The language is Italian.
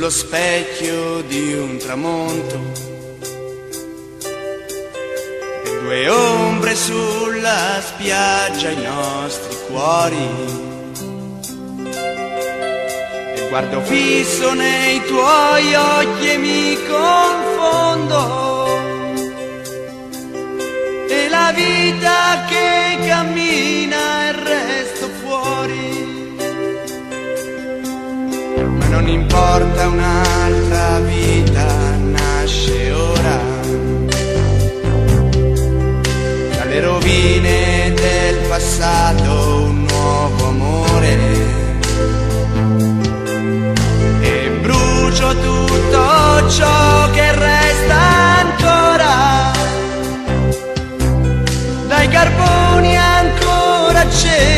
sullo specchio di un tramonto e due ombre sulla spiaggia, i nostri cuori. E guardo fisso nei tuoi occhi e mi confondo, e la vita che cammina e resto fuori. Ma non importa, un'altra vita nasce ora dalle rovine del passato, un nuovo amore, e brucio tutto ciò che resta ancora dai carboni ancora accesi